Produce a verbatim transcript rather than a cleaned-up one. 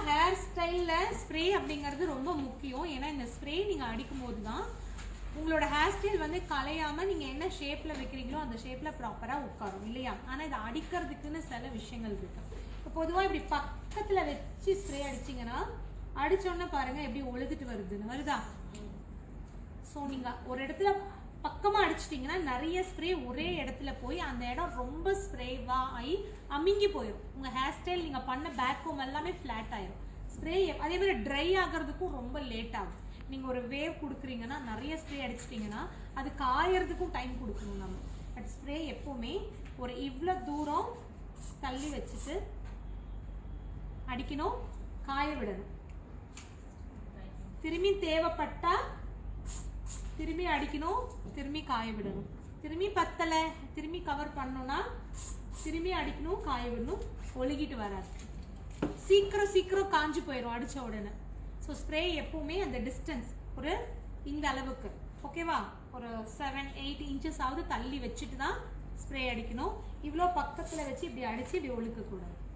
Hair ஸ்டைல்ல spray அப்படிங்கிறது ரொம்ப முக்கியம். ஏன்னா இந்த ஸ்ப்ரே நீங்க அடிக்கும் போது தான் உங்களோட ஹேர் ஸ்டைல் வந்து கலையாம நீங்க என்ன ஷேப்ல வைக்கிறீங்களோ அந்த ஷேப்ல ப்ராப்பரா உட்காரும் இல்லையா. ஆனா இதை அடிக்கிறதுக்குன்னு சில விஷயங்கள் இருக்கு. இப்போ பொதுவா இப்படி பக்கத்துல வச்சு ஸ்ப்ரே அடிச்சீங்கன்னா அடிச்சோன்னு பாருங்க எப்படி ஒழுகிட்டு வருதுன்னு வருதா. ஸோ நீங்க ஒரு இடத்துல பக்கமா அடிச்சிட்டீங்கன்னா நிறைய ஸ்ப்ரே ஒரே இடத்துல போய் அந்த இடம் ரொம்ப ஸ்ப்ரேவா ஆகி அமுங்கி போயிடும். உங்க ஹேர் ஸ்டைல் நீங்க பண்ண பேக் கோம் எல்லாமே ஃபிளாட் ஆயிரும். ஸ்ப்ரே அதே மாதிரி ட்ரை ஆகிறதுக்கும் ரொம்ப லேட் ஆகும். நீங்க ஒரு வேவ் கொடுக்குறீங்கன்னா நிறைய ஸ்ப்ரே அடிச்சிட்டீங்கன்னா அது காயறதுக்கும் டைம் கொடுக்கணும் நம்ம. பட் ஸ்ப்ரே எப்பவுமே ஒரு இவ்வளோ தூரம் தள்ளி வச்சுட்டு அடிக்கணும், காய விடணும். திரும்பி தேவைப்பட்டா திரும்பி அடிக்கணும், திரும்பி காய விடணும். திரும்பி பத்தலை திரும்பி கவர் பண்ணணும்னா திரும்பி அடிக்கணும், காய விடணும். ஒழுகிட்டு வராது, சீக்கிரம் சீக்கிரம் காஞ்சி போயிடும் அடிச்ச உடனே. ஸோ ஸ்ப்ரே எப்பவுமே அந்த டிஸ்டன்ஸ் ஒரு இந்த அளவுக்கு ஓகேவா, ஒரு செவன் எயிட் இன்ச்சஸ் ஆகுது தள்ளி வச்சுட்டு தான் ஸ்ப்ரே அடிக்கணும். இவ்வளோ பக்கத்தில் வச்சு இப்படி அடிச்சு இப்படி ஒழுக்க கூடாது.